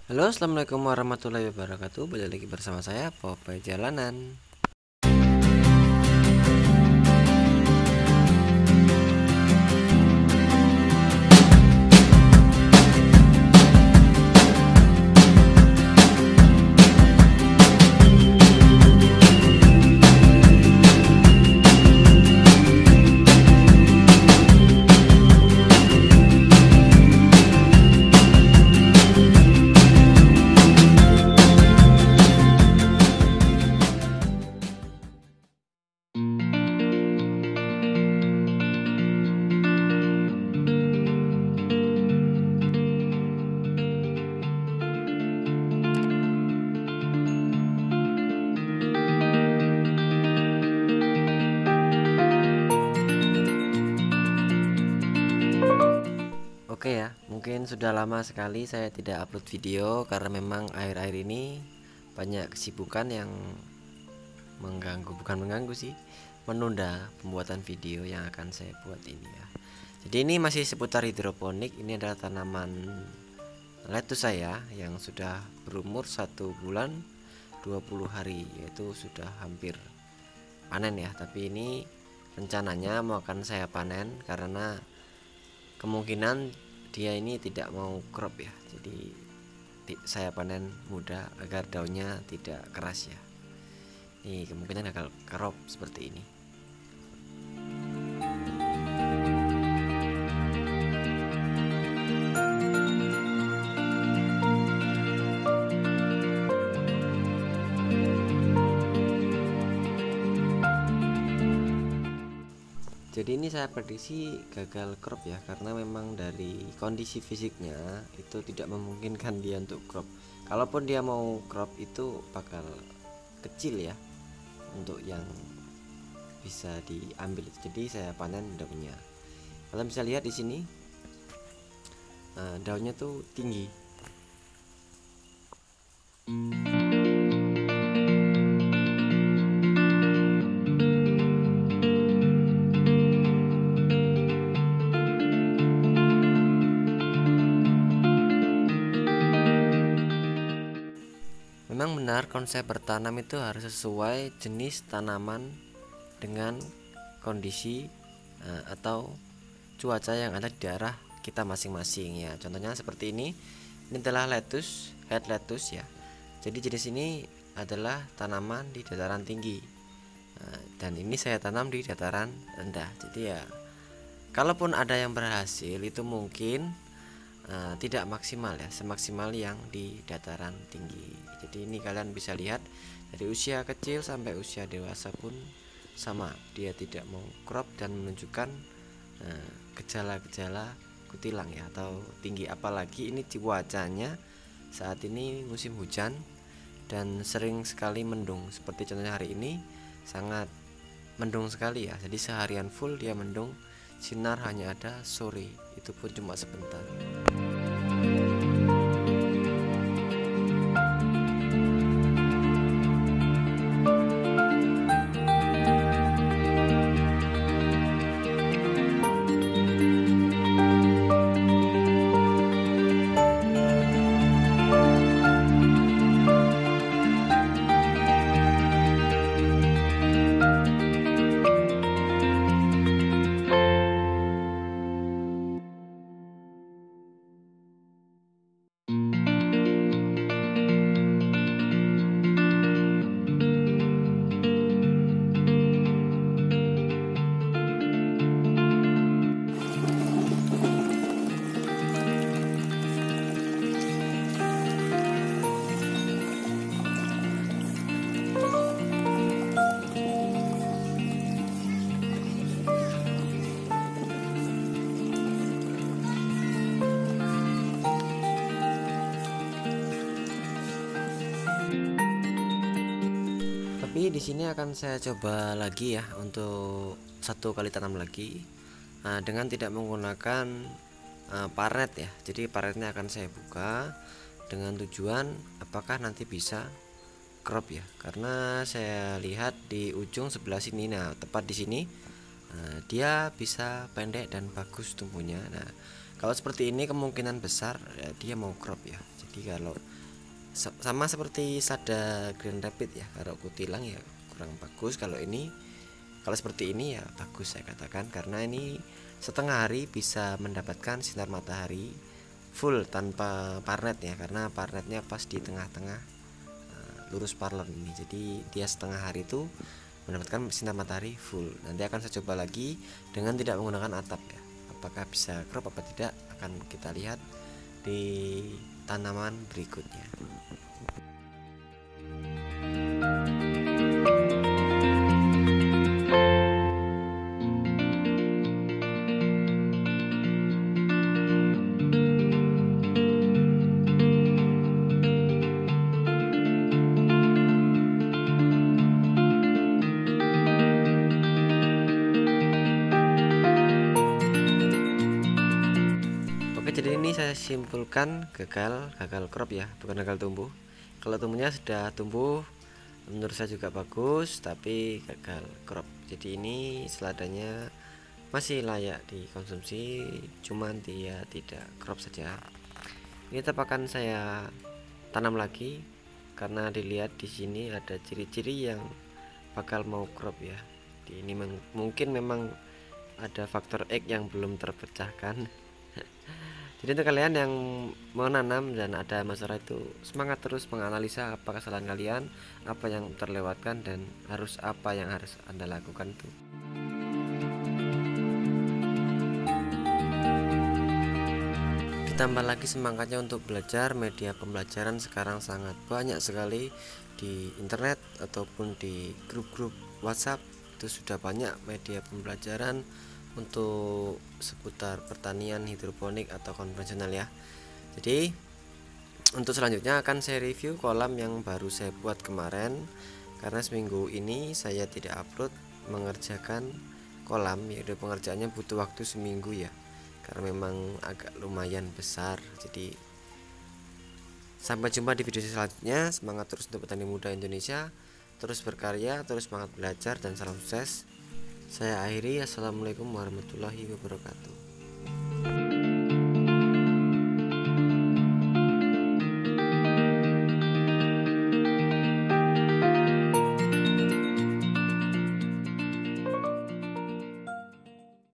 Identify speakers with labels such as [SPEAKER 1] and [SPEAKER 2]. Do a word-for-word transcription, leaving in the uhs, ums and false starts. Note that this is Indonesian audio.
[SPEAKER 1] Halo, assalamualaikum warahmatullahi wabarakatuh. Balik lagi bersama saya, Popeye Jalanan. Oke ya, mungkin sudah lama sekali saya tidak upload video karena memang akhir-akhir ini banyak kesibukan yang mengganggu, bukan mengganggu sih, menunda pembuatan video yang akan saya buat ini ya. Jadi ini masih seputar hidroponik. Ini adalah tanaman lettuce saya yang sudah berumur satu bulan dua puluh hari, yaitu sudah hampir panen ya. Tapi ini rencananya mau akan saya panen karena kemungkinan dia ini tidak mau crop ya, jadi saya panen muda agar daunnya tidak keras ya. Ini kemungkinan akan crop seperti ini. Jadi ini saya prediksi gagal crop ya, karena memang dari kondisi fisiknya itu tidak memungkinkan dia untuk crop. Kalaupun dia mau crop itu bakal kecil ya untuk yang bisa diambil. Jadi saya panen daunnya. Kalian bisa lihat di sini, nah, daunnya tuh tinggi. Memang benar, konsep bertanam itu harus sesuai jenis tanaman dengan kondisi uh, atau cuaca yang ada di daerah kita masing-masing ya. Contohnya seperti ini. Ini adalah lettuce, head lettuce ya. Jadi jenis ini adalah tanaman di dataran tinggi. Nah, dan ini saya tanam di dataran rendah. Jadi ya, kalaupun ada yang berhasil itu mungkin Uh, tidak maksimal ya, semaksimal yang di dataran tinggi. Jadi ini kalian bisa lihat dari usia kecil sampai usia dewasa pun sama, dia tidak mau crop dan menunjukkan uh, gejala-gejala kutilang ya atau tinggi. Apalagi ini cuacanya saat ini musim hujan dan sering sekali mendung. Seperti contohnya hari ini sangat mendung sekali ya. Jadi seharian full dia mendung, sinar hanya ada sore, itu pun cuma sebentar. Tapi di sini akan saya coba lagi ya untuk satu kali tanam lagi, nah, dengan tidak menggunakan uh, paret ya. Jadi paretnya akan saya buka dengan tujuan apakah nanti bisa crop ya, karena saya lihat di ujung sebelah sini, nah tepat di sini, nah, dia bisa pendek dan bagus tumbuhnya. Nah kalau seperti ini kemungkinan besar ya, dia mau crop ya. Jadi kalau sama seperti Sada Grand Rapid ya, kalau kutilang ya kurang bagus. Kalau ini kalau seperti ini ya bagus saya katakan, karena ini setengah hari bisa mendapatkan sinar matahari full tanpa parnet ya, karena parnetnya pas di tengah-tengah lurus paralel ini. Jadi dia setengah hari itu mendapatkan sinar matahari full. Nanti akan saya coba lagi dengan tidak menggunakan atap ya, apakah bisa crop apa tidak akan kita lihat di tanaman berikutnya. Jadi ini saya simpulkan gagal gagal crop ya, bukan gagal tumbuh. Kalau tumbuhnya sudah tumbuh menurut saya juga bagus, tapi gagal crop. Jadi ini seladanya masih layak dikonsumsi, cuman dia tidak crop saja. Ini tetap akan saya tanam lagi karena dilihat di sini ada ciri-ciri yang bakal mau crop ya. Di ini mungkin memang ada faktor X yang belum terpecahkan. Jadi untuk kalian yang mau nanam dan ada masalah itu, semangat terus menganalisa apa kesalahan kalian, apa yang terlewatkan, dan harus apa yang harus Anda lakukan tuh. Ditambah lagi semangatnya untuk belajar. Media pembelajaran sekarang sangat banyak sekali di internet ataupun di grup-grup WhatsApp. Itu sudah banyak media pembelajaran untuk seputar pertanian hidroponik atau konvensional ya. Jadi untuk selanjutnya akan saya review kolam yang baru saya buat kemarin, karena seminggu ini saya tidak upload mengerjakan kolam, yaitu pengerjaannya butuh waktu seminggu ya, karena memang agak lumayan besar. Jadi sampai jumpa di video selanjutnya. Semangat terus untuk petani muda Indonesia, terus berkarya, terus semangat belajar, dan salam sukses. Saya akhiri. Assalamualaikum warahmatullahi wabarakatuh.